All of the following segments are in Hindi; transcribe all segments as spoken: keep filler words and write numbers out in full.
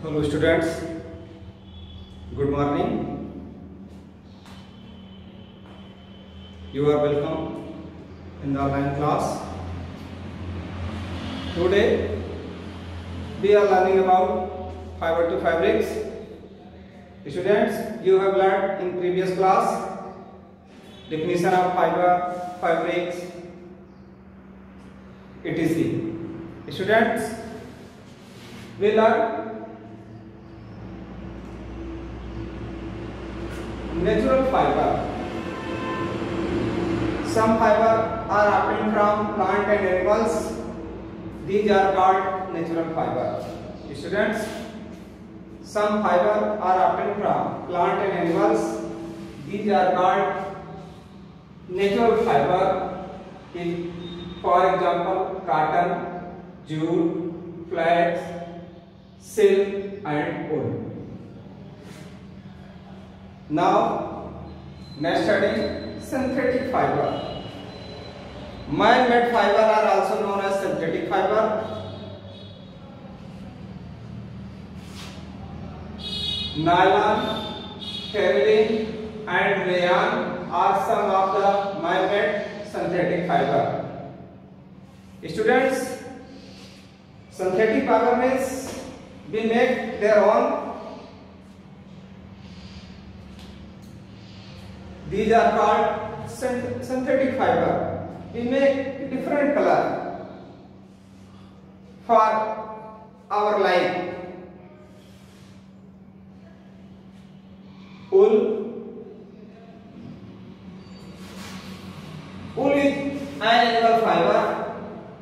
Hello students, good morning. You are welcome in the online class. Today we are learning about fiber to fabrics. Students, you have learned in previous class definition of fiber, fabrics, et cetera. Students, we learn natural fiber. Some fiber are obtained from plant and animals. These are called natural fiber. Students, some fiber are obtained from plant and animals. These are called natural fiber. For example, cotton, jute, flax, silk and wool. Now, next study synthetic fiber. Man-made fiber are also known as synthetic fiber. Nylon, terylene and rayon are some of the man-made synthetic fiber. Students, synthetic fiber means we make their own. These are called synthetic fiber. We make different color for our life. Wool. Wool is an animal fiber.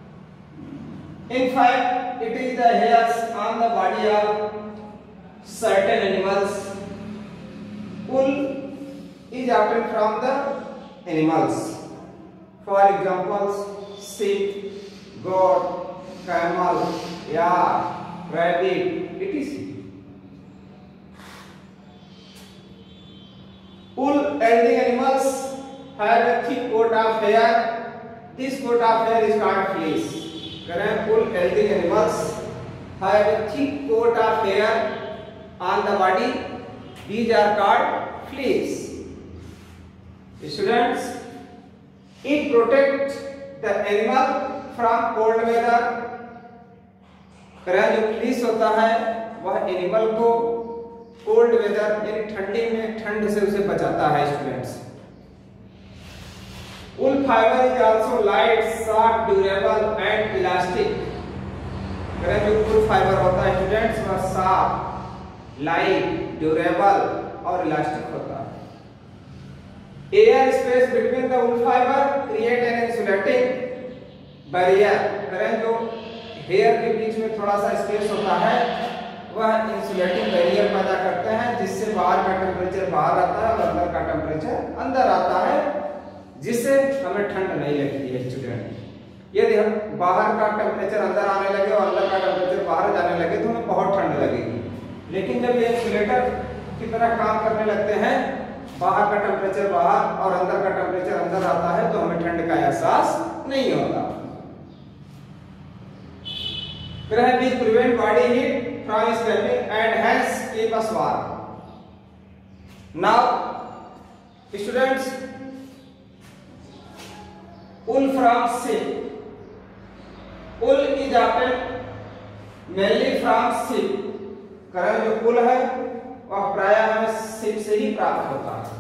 In fact, it is the hairs on the body of certain animals. Wool is obtained from the animals. For examples, sheep, goat, camel, yak, rabbit, et cetera. Wool-yielding animals have a thick coat of hair. This coat of hair is called fleece. Wool-yielding animals have a thick coat of hair on the body. These are called fleece. Students, it protects the animal from cold weather. जो फ्लीस होता है वह एनिमल को कोल्ड वेदर यानी ठंडी में ठंड से उसे बचाता है. Students, wool fiber is also light, soft, durable and elastic. जो wool fiber होता है स्टूडेंट्स वह सॉफ्ट, लाइट, ड्यूरेबल और इलास्टिक होता है. Air space between the wool fiber create an insulating barrier. करें जो हेयर के बीच में थोड़ा सा स्पेस होता है वह इंसुलेटिंग बैरियर पैदा करते हैं, जिससे बाहर का टेम्परेचर बाहर आता है और अंदर का टेम्परेचर अंदर आता है, जिससे हमें ठंड नहीं लगती है. स्टूडेंट, यदि हम बाहर का टेम्परेचर अंदर आने लगे और अंदर का टेम्परेचर बाहर जाने लगे तो हमें बहुत ठंड लगेगी. लेकिन जब ये इंसुलेटर की तरह काम करने लगते हैं, बाहर का टेम्परेचर बाहर और अंदर का टेम्परेचर अंदर आता है, तो हमें ठंड का एहसास नहीं होता. Which prevent body heat from escaping and hence keep us warm. Now, students, wool from sheep. Wool is obtained mainly from sheep. कारण जो wool है वह प्रायः हमें sheep से ही प्राप्त होता है.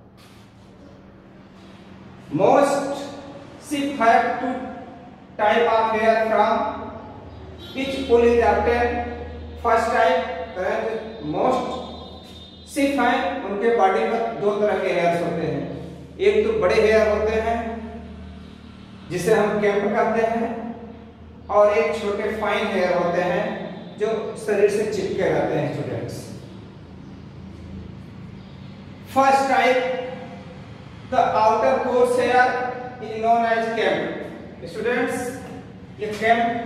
Most sheep have two type of hair from which wool is obtained. First type, कारण most sheep हैं उनके बॉडी पर दो तरह के हेयर्स होते हैं. एक तो बड़े हेयर होते हैं जिसे हम कैम्प कहते हैं, और एक छोटे फाइन हेयर होते हैं जो शरीर से चिपके रहते हैं. Students, first type, the outer coarse hair is known as kemp. Students, ये कैम्प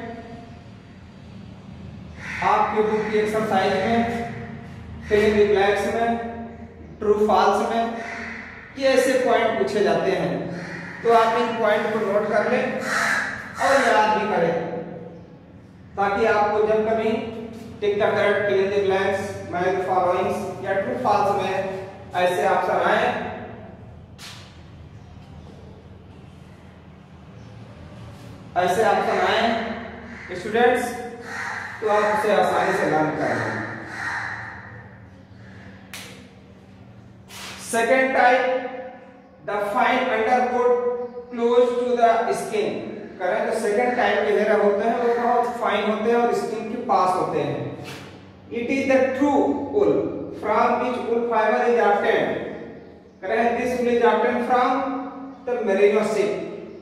आपके बुक की एक्सरसाइज में, फिल इन द ब्लैंक्स में, ट्रू फॉल्स में ये ऐसे पॉइंट पूछे जाते हैं, तो आप इन पॉइंट को नोट कर लें और याद भी करें, ताकि आपको जब कभी tick the correct fill in the blanks match the followings या ट्रू फॉल्स में ऐसे ऑप्शन आए ऐसे ऑप्शन आए स्टूडेंट्स तो आप उसे आसानी से लर्न कर लेंगे। Second type the fine undercoat close to the skin. करें तो सेकेंड टाइप के हेयर होते हैं वो बहुत फाइन होते हैं और स्किन के पास होते हैं। It is the true wool from which wool fibre is obtained. करें this wool is obtained from the merino sheep.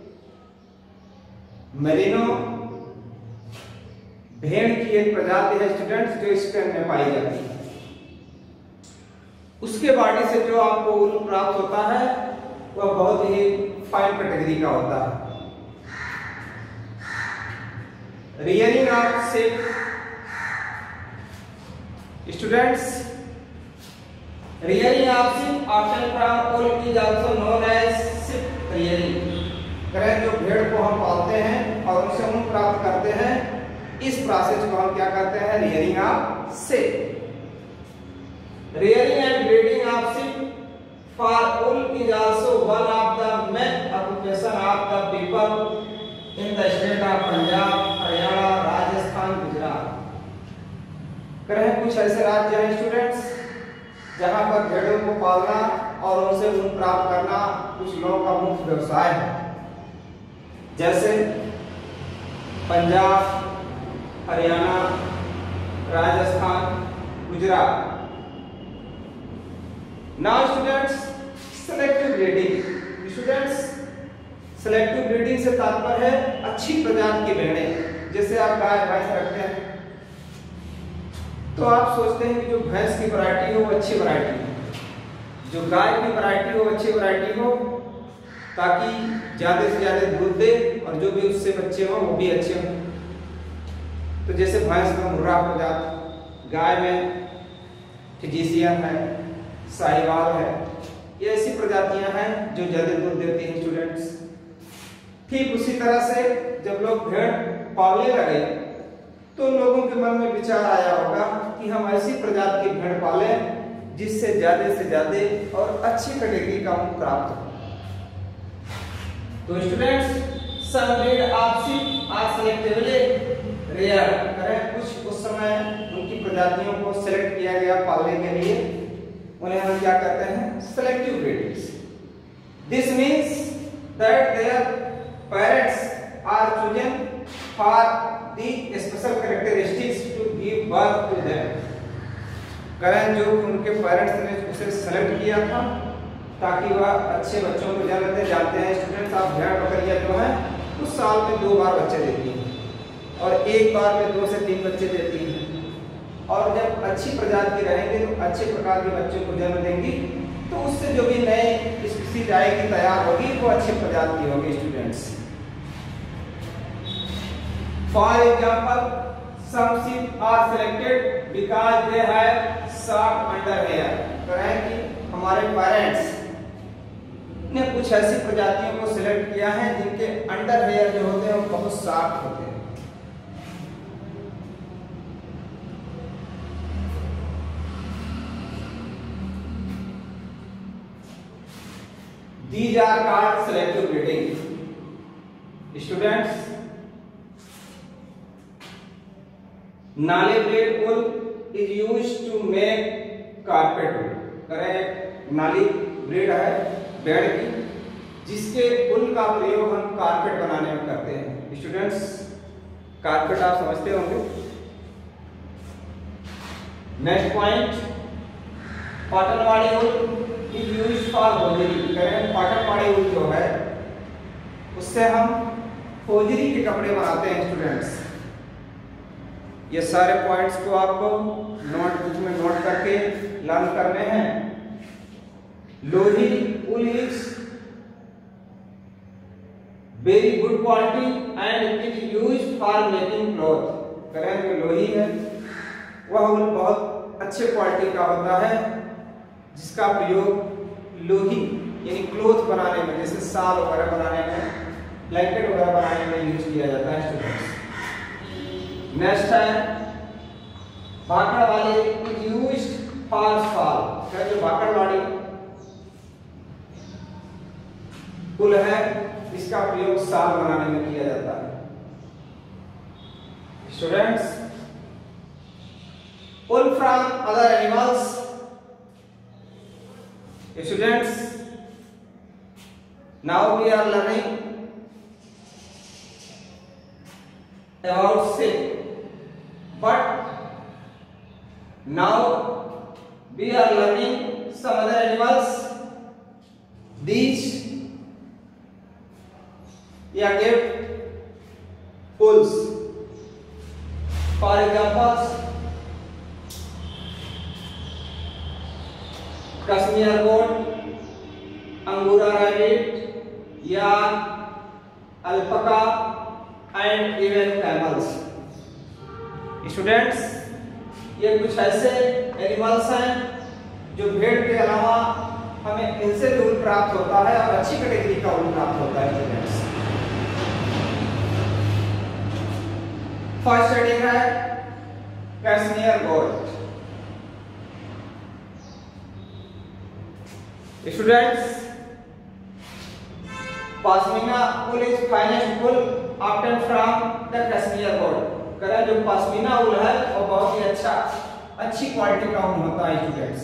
Merino भेड़ की एक प्रजाति है स्टूडेंट्स जो स्पेन में पाई जाती है। उसके बॉडी से जो आपको ऊन प्राप्त होता है वह बहुत ही फाइन कैटेगरी का होता है। Rearing of sheep students rearing of sheep option from wool is also known as sheep rearing. करें जो भेड़ को हम पालते हैं और उनसे ऊन प्राप्त करते हैं इस प्रोसेस को हम क्या करते हैं rearing of sheep. Rearing and breeding of sheep for wool is also one of the main occupation of the people in the state of Punjab, Haryana, Rajasthan, Gujarat। करें कुछ ऐसे राज्य हैं स्टूडेंट्स जहां पर भेड़ों को पालना और उनसे ऊन प्राप्त करना कुछ लोगों का मुख्य व्यवसाय है, जैसे Punjab, Haryana, Rajasthan, Gujarat. Now students, selective breeding. Students, selective breeding से तात्पर्य है अच्छी प्रजाति की भेड़ें। जैसे आप गाय भैंस रखते हैं तो आप सोचते हैं कि जो भैंस की वैरायटी हो वो अच्छी वैरायटी हो, जो गाय की वैरायटी हो अच्छी वैरायटी हो, ताकि ज्यादा से ज्यादा दूध दे और जो भी उससे बच्चे हो वो भी अच्छे हों। तो जैसे भैंस में मुर्रा प्रजाति, गाय में फिजिशियन है, साहिवाल है, ये ऐसी प्रजातियां हैं जो ज्यादा दूध देती हैं स्टूडेंट्स। ठीक उसी तरह से जब लोग भेड़ पालने लगे तो लोगों के मन में विचार आया होगा कि हम ऐसी प्रजाति की भेड़ पालें जिससे ज्यादा से ज्यादा और अच्छी कैटेगरी का ऊन प्राप्त हो। तो students some breed of sheep are selectively rear. करें कुछ उस समय उनकी प्रजातियों को सेलेक्ट किया गया पालने के लिए, उन्हें हम क्या करते हैं selective breedings. This means that their parents are chosen for the special characteristics to give birth to them. करें जो उनके पेरेंट्स ने उसे सेलेक्ट किया था ताकि वह अच्छे बच्चों को जन्म दे। जानते हैं स्टूडेंट्स आप भेड़ बकरियां जो है उस साल में दो बार बच्चे देती हैं और एक बार में दो से तीन बच्चे देती हैं, और जब अच्छी प्रजाति रहेंगे तो अच्छे प्रकार के बच्चों को जन्म देंगी तो उससे जो भी नए स्पीशीज आएगी तैयार होगी वो अच्छी प्रजाति होगी students. For example some sheep are selected because they have short under hair. करें कि हमारे पेरेंट्स ने कुछ ऐसी प्रजातियों को सिलेक्ट किया है जिनके अंडर हेयर जो होते हैं वो बहुत शॉर्ट होते हैं। These are called selective breeding. Students, Nali bred wool is used to make carpet wool. करें नाली ब्रीड है भेड़ की जिसके ऊन का प्रयोग हम कारपेट बनाने में करते हैं। स्टूडेंट्स कारपेट आप समझते होंगे। नेक्स्ट पॉइंट, कॉटन वाली ऊन इज यूज्ड फॉर होजरी। करें कॉटन वाली ऊन जो है उससे हम होजरी के कपड़े बनाते हैं स्टूडेंट्स। ये सारे पॉइंट्स को आपको नोटबुक में नोट करके लर्न करने हैं। लोही wool is very good quality and it is used for making cloth। करें जो लोही है वह wool बहुत अच्छे क्वालिटी का होता है जिसका प्रयोग लोही यानी क्लोथ बनाने में, जैसे शाल वगैरह बनाने में, ब्लैंकेट वगैरह बनाने में यूज किया जाता है स्टूडेंट्स। नेक्स्ट है भाखड़ वाली इज यूज्ड फॉर साल, क्या जो भाखड़वाड़ी पुल है इसका प्रयोग साल बनाने में किया जाता है। Students, pull from other animals, students now we are learning about sheep, but now we are learning some other animals. These yeah give pulls. For examples, Kashmir goat, Angora rabbit, yarn, alpaca and even camels. Students, ये कुछ ऐसे एनिमल्स हैं जो भेड़ के अलावा हमें इनसे भी ऊन प्राप्त होता है और अच्छी कैटेगरी का ऊन प्राप्त होता है। स्टूडेंट्स, फर्स्ट हेडिंग है Kashmir goat. Students, pashmina wool is finest wool obtained from the Kashmir goat। करें जो पश्मीना wool है वो बहुत ही अच्छा अच्छी क्वालिटी का ऊन होता है। स्टूडेंट्स,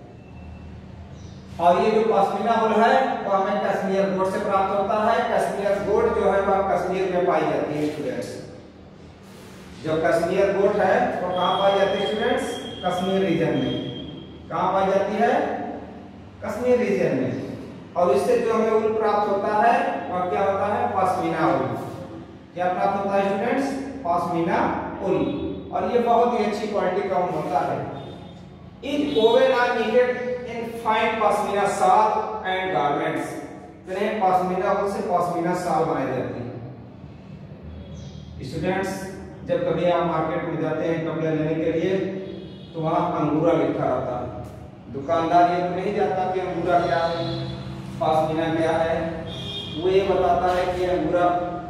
और ये जो पश्मीना wool है वो हमें कश्मीर गोट से प्राप्त होता है। कश्मीर गोट जो है वह कश्मीर में पाई जाती है। स्टूडेंट्स, जो कश्मीर गोट है वो कहाँ पाई जाती है? स्टूडेंट्स, कश्मीर रीजन में। कहाँ पाई जाती है? कश्मीर रीजन में। और इससे जो हमें ऊन प्राप्त होता है वह क्या होता है? पश्मीना ऊन। क्या प्राप्त होता है स्टूडेंट्स? पश्मीना ऊन। और ये बहुत ही अच्छी क्वालिटी का ऊन होता है। Is woven and knitted in fine pashmina shawl and garments. इन्हें पश्मीना ऊन से पश्मीना शाल बनाई जाती है। स्टूडेंट्स, जब कभी आप मार्केट में जाते हैं कपड़े लेने के लिए तो वहाँ अंगूरा लिखा रहता है। दुकानदार ये तो नहीं जाता कि अंगूरा क्या है, पश्मीना क्या है, वो ये बताता है कि अंगूरा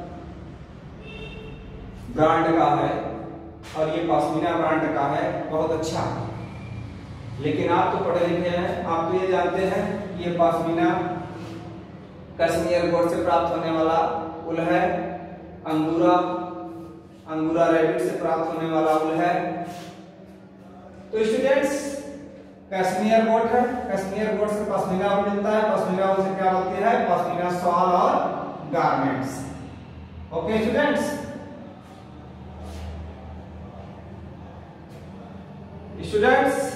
ब्रांड का है और ये पश्मीना ब्रांड का है, बहुत अच्छा है। लेकिन आप तो पढ़े लिखे हैं, आप तो ये जानते हैं ये पश्मीना कश्मीर गोट से प्राप्त होने वाला ऊन है, अंगूरा अंगूरा रैबिट से प्राप्त होने वाला ऊन है। तो स्टूडेंट्स, कश्मीर गोट है, कश्मीर गोट से पश्मीना ऊन मिलता है, पश्मीना ऊन से क्या बनती है? पश्मीना शॉल और गारमेंट्स। ओके स्टूडेंट्स, स्टूडेंट्स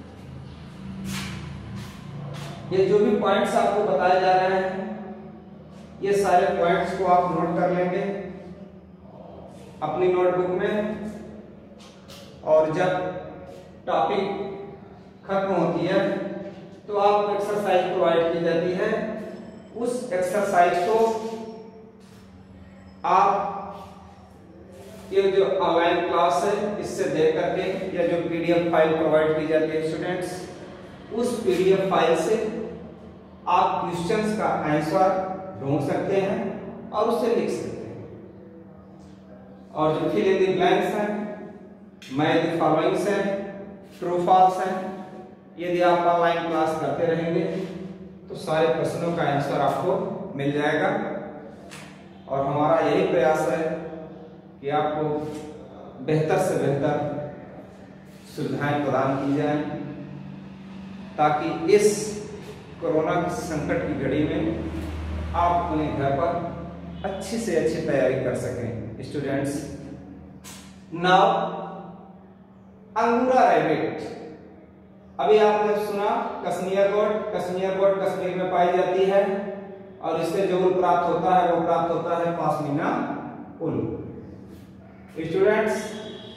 ये जो भी पॉइंट्स आपको बताए जा रहे हैं ये सारे पॉइंट्स को आप नोट कर लेंगे अपनी नोटबुक में, और जब टॉपिक खत्म होती है तो आपको एक्सरसाइज प्रोवाइड की जाती है। उस एक्सरसाइज को आप ये जो ऑनलाइन क्लास है इससे देख करके या जो पीडीएफ फाइल प्रोवाइड की जाती है स्टूडेंट्स, उस पीडीएफ फाइल से आप क्वेश्चंस का आंसर ढूंढ सकते हैं और उसे लिख सकते हैं। और जो फिल इन द ब्लैंक्स हैं, मैच द फॉलोइंग्स हैं, ट्रू फॉल्स हैं, यदि आप ऑनलाइन क्लास करते रहेंगे तो सारे प्रश्नों का आंसर आपको मिल जाएगा। और हमारा यही प्रयास है कि आपको बेहतर से बेहतर सुविधाएं प्रदान की जाएं ताकि इस कोरोना संकट की घड़ी में आप अपने घर पर अच्छी से अच्छी तैयारी कर सकें। स्टूडेंट्स, नाउ अंगूरा रैबिट, अभी आपने सुना कश्मीर गोट, कश्मीर गोट कश्मीर में पाई जाती है और इससे जो ऊन प्राप्त होता है वो प्राप्त होता है पश्मीना ऊन। स्टूडेंट्स,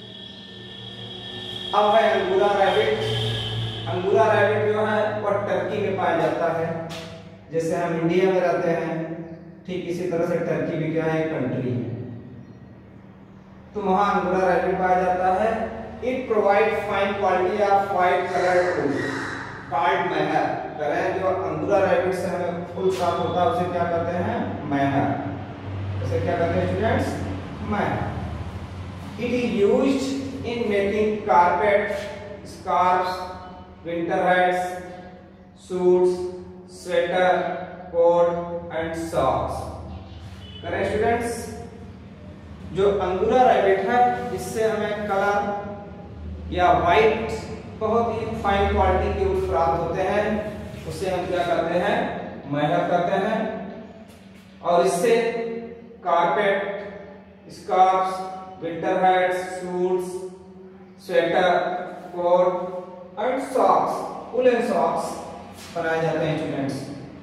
अब है अंगूरा रैबिट। अंगूरा रैबिट जो है वह टर्की में पाया जाता है। जैसे हम इंडिया में रहते हैं ठीक इसी तरह से टर्की भी क्या है, एक कंट्री है, तो वहां अंगूरा रैबिट पाया जाता है। It provide fine quality of white coloured ऊन कॉल्ड मैहर। करें जो अंगूरा रैबिट से हमें फूल प्राप्त होता है उसे क्या कहते हैं? मैहर। उसे क्या कहते हैं students? Mohair. It is used in making carpet, scarves, winter hats, suits, sweater, coat and socks. करें स्टूडेंट्स, जो अंगूरा रैबिट है इससे हमें कलर या वाइट बहुत ही फाइन क्वालिटी के ऊल प्राप्त होते हैं, उससे हम क्या करते हैं, मेहनत करते हैं और इससे carpet, scarfs, winter hats, suits, sweater, coat and socks, woollen socks बनाए जाते हैं स्टूडेंट्स।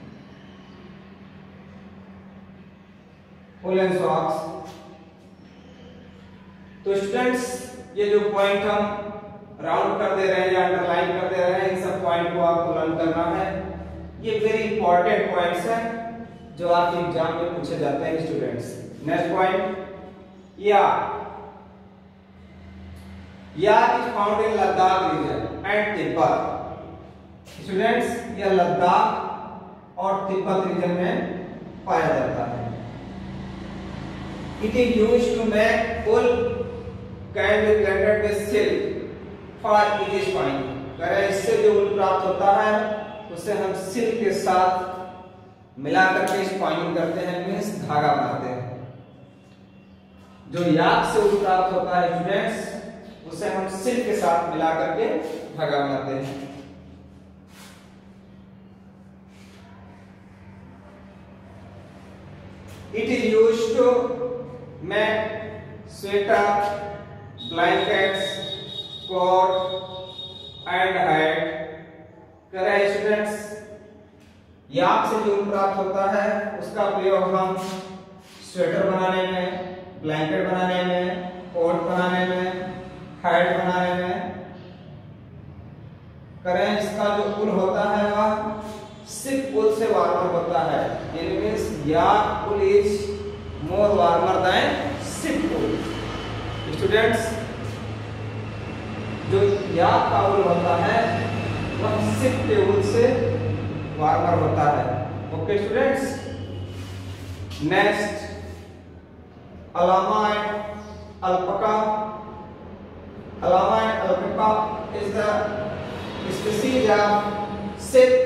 Woollen socks. तो स्टूडेंट्स ये जो पॉइंट हम राउंड कर दे रहे हैं या अंडरलाइन कर दे रहे हैं, इन सब पॉइंट को आपको लर्न करना है। ये वेरी इंपॉर्टेंट पॉइंट्स हैं जो आपके एग्जाम में पूछे जाते हैं students. Next point, yak yak is found in Ladakh region and Tibet. Students यह लद्दाख और तिब्बत रीजन में पाया जाता है। It is used to make wool can be blended with silk for it is fine. करें इससे जो वूल प्राप्त होता है उसे हम सिल्क के साथ मिला करके स्पाइनिंग करते हैं, मींस धागा बनाते हैं। जो याक से वूल प्राप्त होता है स्टूडेंट्स उसे हम सिल्क के साथ मिला करके धागा बनाते हैं। It is used to make sweater, blankets, coat and hat। करें स्टूडेंट्स, याक से जो प्राप्त होता है उसका प्रयोग हम स्वेटर बनाने में, ब्लैंकेट बनाने में, कोट बनाने में, हैट बनाने में करें। इसका जो वूल होता है वह सिल्क वूल से वार्मर होता है। It means yak wool is more warmer than silk wool. Students जो याक का वूल होता है वह सिल्क के वूल से वार्मर होता है। Okay students, next, llama and alpaca. Llama and alpaca is the species of silk.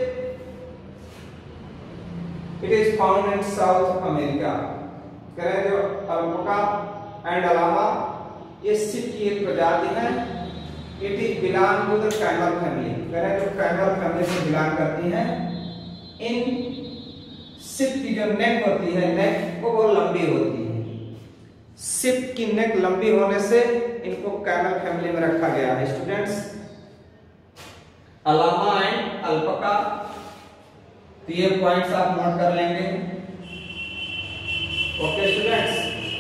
It is found in South America। करें जो अल्पका एंड अलामा ये सिल्क की एक प्रजाति है। It is belong to the camel family. करें जो कैमल फैमिली से बिलोंग करती हैं। इन सिल्क की जो नेक होती है, नेक वो बहुत लंबी होती है। सिल्क की नेक लंबी होने से इनको कैमल फैमिली में रखा गया है। स्टूडेंट्स अलामा एंड अल्पका, तो ये पॉइंट्स आप नोट कर लेंगे। Okay students,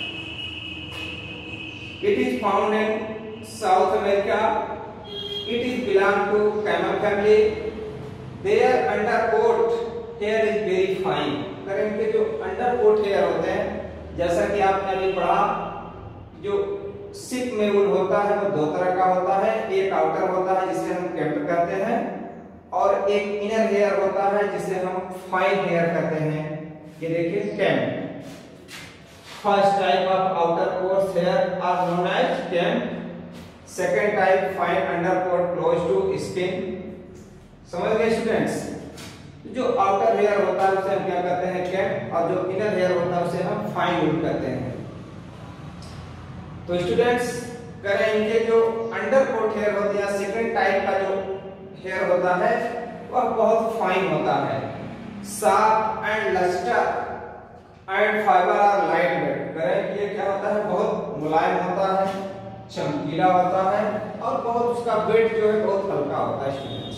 it is found in South America. It is belong to camel family. Their undercoat hair is very fine. करें इनके जो अंडरकोट हेयर होते हैं, जैसा कि आपने अभी पढ़ा, जो सिल्क में वूल होता है वो दो तरह का होता है। एक आउटर होता है जिसे हम कैम्प कहते हैं और एक इनर हेयर होता है जिसे हम फाइन हेयर कहते हैं। ये देखिए kemp. First type of outer coat hair are known as kemp. Second type fine under coat close to skin. समझ गए स्टूडेंट्स? जो आउटर हेयर होता है उसे हम क्या कहते हैं, कैम्प, और जो इनर हेयर होता है उसे हम फाइन वूल कहते हैं। तो स्टूडेंट्स करें इनके जो अंडर कोट हेयर होते हैं, सेकंड टाइप का जो हेयर होता है वह बहुत फाइन होता है। Sharp and lustre and fibre are light weight. करें ये क्या होता है, बहुत मुलायम होता है, चमकीला होता है और बहुत उसका वेट जो है बहुत हल्का होता है। Students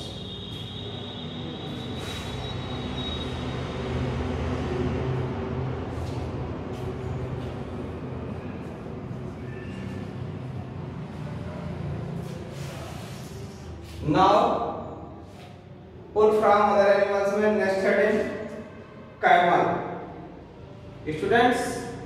now pull from other animals में next heading camel। Students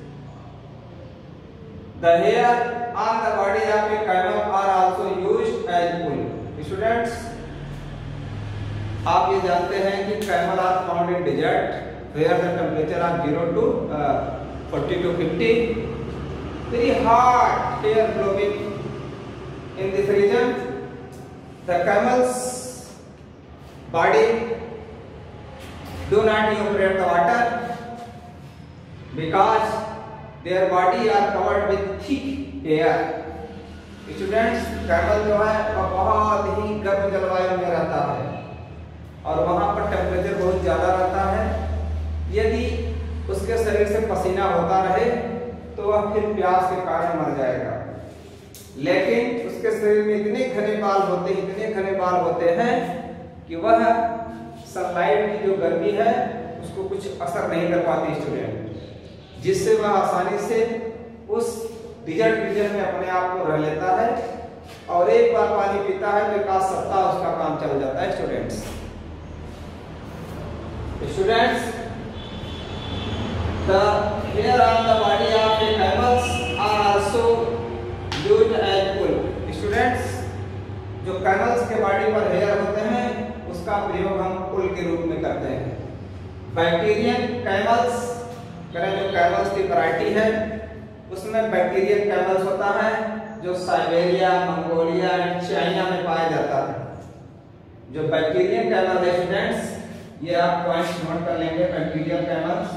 the hair on the body of a camel are also used as wool। Students आप ये जानते हैं कि camel are found in desert where the temperature are zero to uh, forty to fifty, very hot air blowing in this region. The camel's body do not evaporate the water because their body are covered with thick air. Students, camel जो है वह बहुत ही गर्म जलवायु में रहता है और वहां पर टेम्परेचर बहुत ज्यादा रहता है। यदि उसके शरीर से पसीना होता रहे तो वह फिर प्यास के कारण मर जाएगा। लेकिन उसके शरीर में इतने घने बाल होते हैं इतने घने बाल होते हैं कि वह सनलाइट की जो गर्मी है उसको कुछ असर नहीं कर पाती स्टूडेंट, जिससे वह आसानी से उस डिजर्ट रीजन में अपने आप को रह लेता है और एक बार पानी पीता है तो एक आध सप्ताह उसका काम चल जाता है। Students students the hair on the body of a camels are also used as wool. Students, जो कैमल्स के बॉडी पर हेयर होते हैं उसका प्रयोग हम वूल के रूप में करते हैं। बैक्टीरियन कैमल्स, करें जो कैमल्स की वैरायटी है उसमें बैक्टीरियन कैमल्स होता है जो साइबेरिया, मंगोलिया एंड चाइना में पाया जाता है। जो बैक्टीरियन कैमल है स्टूडेंट्स, ये आप पॉइंट नोट कर लेंगे। Bactrian camels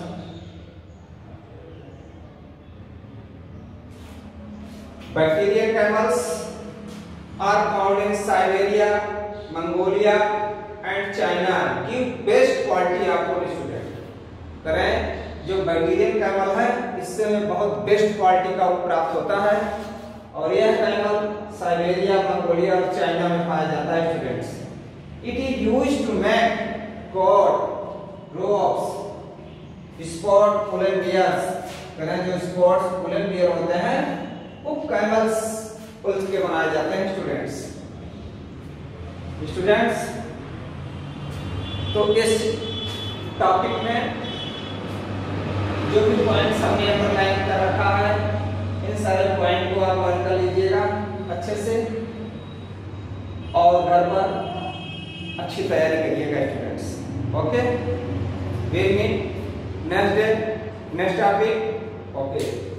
bactrian camels are found in Siberia, Mongolia and China. Give best quality of food student. करें जो बैक्टीरियन कैमल है इससे में बहुत बेस्ट क्वालिटी का प्राप्त होता है और यह कैमल साइबेरिया, मंगोलिया और चाइना में पाया जाता है students. It is used to make coat, robes, spot woollen bears. करें जो स्पॉट्स वूलन बियर होते हैं वो कैमल्स वूल के बनाए जाते हैं स्टूडेंट्स। स्टूडेंट्स, तो इस टॉपिक में जो भी पॉइंट्स हमने अंडरलाइन कर रखा है इन सारे पॉइंट को आप वर्क कर लीजिएगा अच्छे से और घर पर अच्छी तैयारी करिएगा students. Okay, will meet next day next topic. Okay.